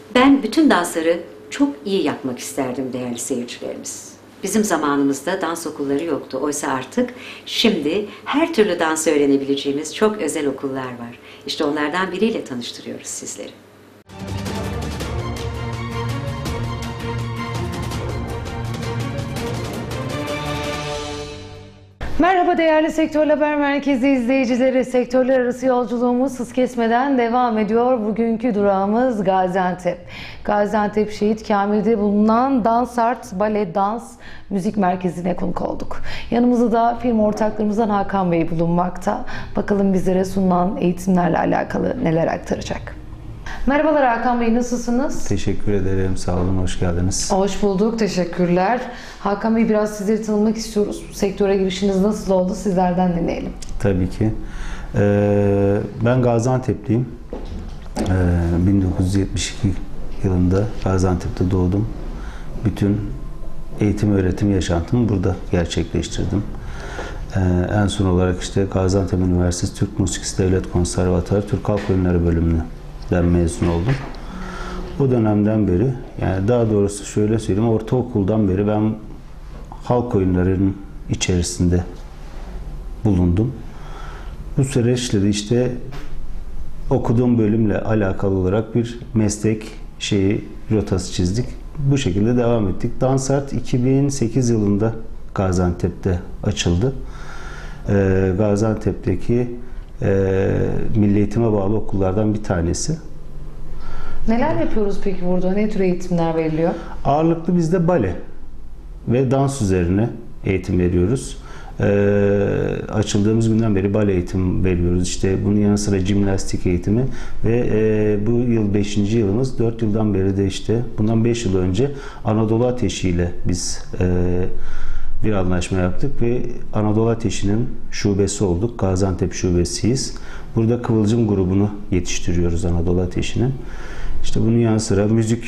Ben bütün dansları çok iyi yapmak isterdim değerli seyircilerimiz. Bizim zamanımızda dans okulları yoktu. Oysa artık şimdi her türlü dans öğrenebileceğimiz çok özel okullar var. İşte onlardan biriyle tanıştırıyoruz sizleri. Merhaba değerli Sektör Haber Merkezi izleyicileri. Sektörler arası yolculuğumuz hız kesmeden devam ediyor. Bugünkü durağımız Gaziantep. Gaziantep Şehit Kamil'de bulunan Dansart Bale Dans Müzik Merkezi'ne konuk olduk. Yanımızda da firma ortaklarımızdan Hakan Bey bulunmakta. Bakalım bizlere sunulan eğitimlerle alakalı neler aktaracak. Merhabalar Hakan Bey, nasılsınız? Teşekkür ederim, sağ olun, hoş geldiniz. Hoş bulduk, teşekkürler. Hakan Bey, biraz sizleri tanımak istiyoruz. Sektöre girişiniz nasıl oldu? Sizlerden dinleyelim. Tabii ki. Ben Gaziantep'liyim. 1972 yılında Gaziantep'te doğdum. Bütün eğitim, öğretim yaşantımı burada gerçekleştirdim. En son olarak işte Gaziantep Üniversitesi Türk Müzikisi Devlet Konservatuarı Türk Halk Oyunları bölümünden mezun oldum. O dönemden beri, yani daha doğrusu şöyle söyleyeyim, ortaokuldan beri ben halk oyunlarının içerisinde bulundum. Bu süreçte de işte okuduğum bölümle alakalı olarak bir meslek rotası çizdik. Bu şekilde devam ettik. Dansart 2008 yılında Gaziantep'te açıldı. Gaziantep'teki Milli Eğitim'e bağlı okullardan bir tanesi. Neler yapıyoruz peki burada? Ne tür eğitimler veriliyor? Ağırlıklı bizde bale ve dans üzerine eğitim veriyoruz. Açıldığımız günden beri bale eğitim veriyoruz. İşte bunun yanı sıra jimnastik eğitimi ve bu yıl 5. yılımız. 4 yıldan beri de işte bundan 5 yıl önce Anadolu Ateşi ile biz bir anlaşma yaptık ve Anadolu Ateşi'nin şubesi olduk. Gaziantep şubesiyiz. Burada Kıvılcım grubunu yetiştiriyoruz Anadolu Ateşi'nin. İşte bunun yanı sıra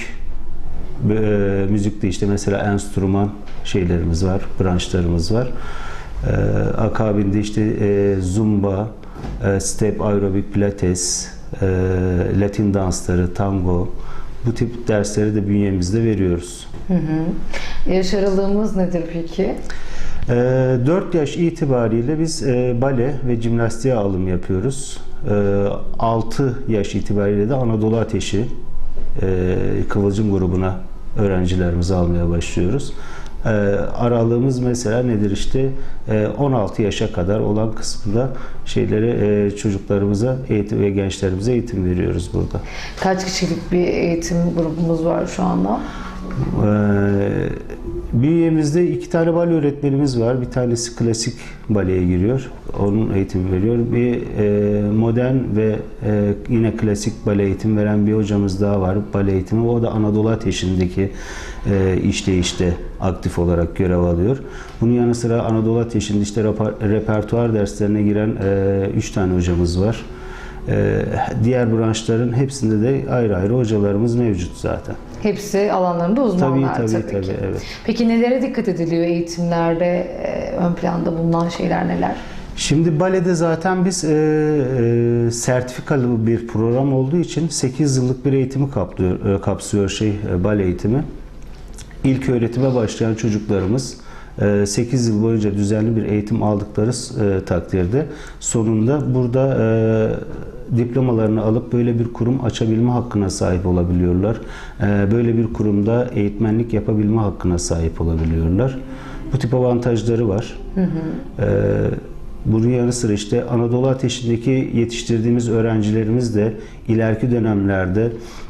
müzikte işte mesela enstrüman şeylerimiz var, branşlarımız var. Akabinde işte zumba, step, aerobik, pilates, Latin dansları, tango, bu tip dersleri de bünyemizde veriyoruz. Yaş aralığımız nedir peki? 4 yaş itibariyle biz bale ve jimnastiğe alım yapıyoruz. 6 yaş itibariyle de Anadolu Ateşi Kıvılcım grubuna öğrencilerimizi almaya başlıyoruz. Aralığımız mesela nedir işte 16 yaşa kadar olan kısmında çocuklarımıza eğitim ve gençlerimize eğitim veriyoruz burada. Kaç kişilik bir eğitim grubumuz var şu anda? Bünyemizde 2 tane bale öğretmenimiz var. Bir tanesi klasik baleye giriyor. Onun eğitimi veriyor. Bir modern ve yine klasik bale eğitim veren bir hocamız daha var. Bale eğitimi. O da Anadolu Ateşi'ndeki işleyişte aktif olarak görev alıyor. Bunun yanı sıra Anadolu Ateşi'nde işte repertuar derslerine giren 3 tane hocamız var. Diğer branşların hepsinde de ayrı ayrı hocalarımız mevcut zaten. Hepsi alanlarında uzmanlar tabii ki. Evet. Peki nelere dikkat ediliyor eğitimlerde? Ön planda bulunan şeyler neler? Şimdi balede zaten biz sertifikalı bir program olduğu için 8 yıllık bir eğitimi kapsıyor bale eğitimi. İlk öğretime başlayan çocuklarımız 8 yıl boyunca düzenli bir eğitim aldıkları takdirde sonunda burada diplomalarını alıp böyle bir kurum açabilme hakkına sahip olabiliyorlar. Böyle bir kurumda eğitmenlik yapabilme hakkına sahip olabiliyorlar. Bu tip avantajları var. Bunun yanı sıra işte Anadolu Ateşi'ndeki yetiştirdiğimiz öğrencilerimiz de ileriki dönemlerde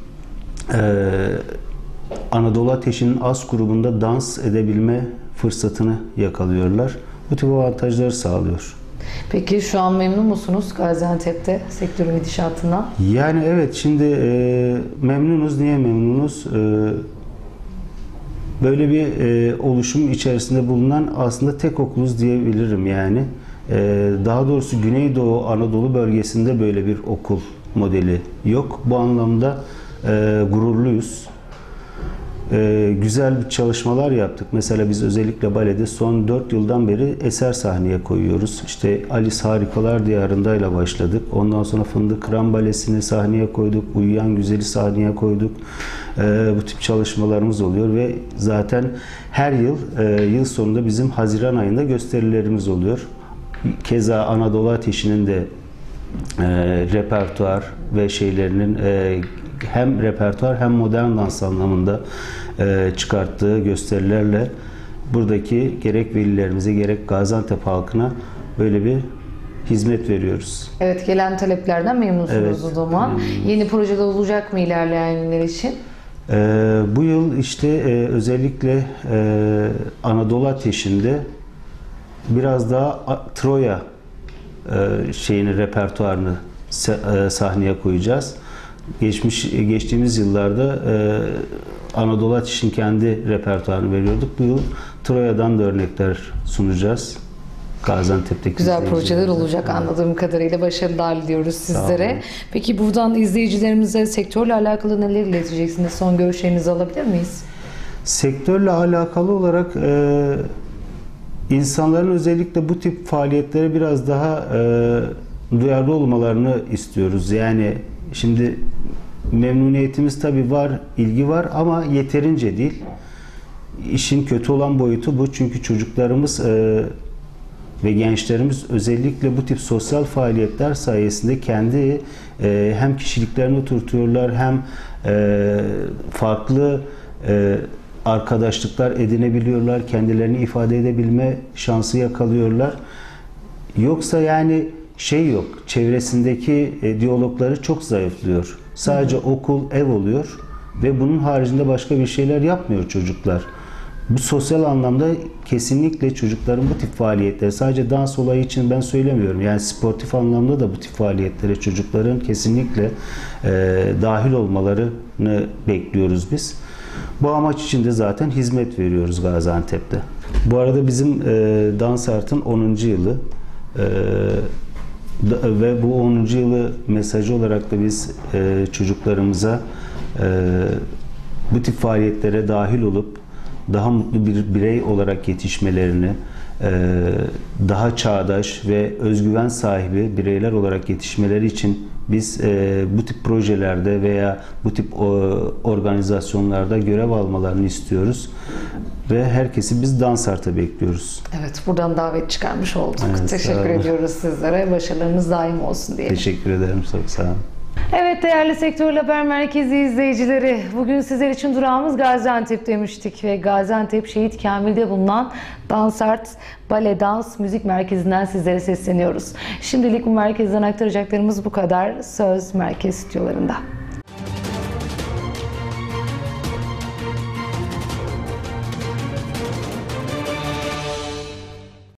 Anadolu Ateşi'nin az grubunda dans edebilme fırsatını yakalıyorlar. Bu tip avantajları sağlıyor. Peki şu an memnun musunuz Gaziantep'te sektörün gidişatından? Yani evet, şimdi memnunuz. Niye memnunuz? Böyle bir oluşum içerisinde bulunan aslında tek okuluz diyebilirim yani. Daha doğrusu Güneydoğu Anadolu bölgesinde böyle bir okul modeli yok. Bu anlamda gururluyuz. güzel çalışmalar yaptık. Mesela biz özellikle balede son 4 yıldan beri eser sahneye koyuyoruz. İşte Alice Harikalar Diyarında ile başladık. Ondan sonra Fındık Kıran Balesi'ni sahneye koyduk. Uyuyan Güzel'i sahneye koyduk. Bu tip çalışmalarımız oluyor ve zaten her yıl yıl sonunda bizim Haziran ayında gösterilerimiz oluyor. Keza Anadolu Ateşi'nin de repertuar ve şeylerinin hem repertuar hem modern dans anlamında çıkarttığı gösterilerle buradaki gerek velilerimize gerek Gaziantep halkına böyle bir hizmet veriyoruz. Evet, gelen taleplerden memnunsunuz Evet, o zaman. memnunuz. Yeni projeler olacak mı ilerleyen yıllar için? Bu yıl işte özellikle Anadolu Ateşi'nde biraz daha Troya repertuarını sahneye koyacağız. Geçtiğimiz yıllarda Anadolu Ateşi'nin kendi repertuarını veriyorduk. Bu yıl Troya'dan da örnekler sunacağız. Gaziantep'teki Güzel projeler olacak anladığım kadarıyla. Başarılar diliyoruz sizlere. Peki buradan izleyicilerimize sektörle alakalı neler ileteceksiniz? Son görüşlerinizi alabilir miyiz? Sektörle alakalı olarak insanların özellikle bu tip faaliyetlere biraz daha duyarlı olmalarını istiyoruz. Yani şimdi memnuniyetimiz tabii var, ilgi var ama yeterince değil. İşin kötü olan boyutu bu. Çünkü çocuklarımız ve gençlerimiz özellikle bu tip sosyal faaliyetler sayesinde kendi hem kişiliklerini oturtuyorlar hem farklı arkadaşlıklar edinebiliyorlar, kendilerini ifade edebilme şansı yakalıyorlar. Yoksa yani yok, çevresindeki diyalogları çok zayıflıyor. Sadece okul, ev oluyor ve bunun haricinde başka bir şeyler yapmıyor çocuklar. Bu sosyal anlamda kesinlikle çocukların bu tip faaliyetleri, sadece dans olayı için ben söylemiyorum. Yani sportif anlamda da bu tip faaliyetlere çocukların kesinlikle dahil olmalarını bekliyoruz biz. Bu amaç için de zaten hizmet veriyoruz Gaziantep'te. Bu arada bizim Dans Art'ın 10. yılı ve bu 10. yılı mesajı olarak da biz çocuklarımıza bu tip faaliyetlere dahil olup daha mutlu bir birey olarak yetişmelerini, daha çağdaş ve özgüven sahibi bireyler olarak yetişmeleri için biz bu tip projelerde veya bu tip organizasyonlarda görev almalarını istiyoruz. Ve herkesi biz Dans Art'a bekliyoruz. Evet, buradan davet çıkarmış olduk. Evet, Teşekkür ediyoruz sizlere. Başarılarınız daim olsun diye. Teşekkür ederim. Çok sağ olun. Evet değerli Sektör Haber Merkezi izleyicileri, bugün sizler için durağımız Gaziantep demiştik ve Gaziantep Şehit Kamil'de bulunan Dans Art Bale Dans Müzik Merkezi'nden sizlere sesleniyoruz. Şimdilik bu merkezden aktaracaklarımız bu kadar. Söz Merkez stüdyolarında.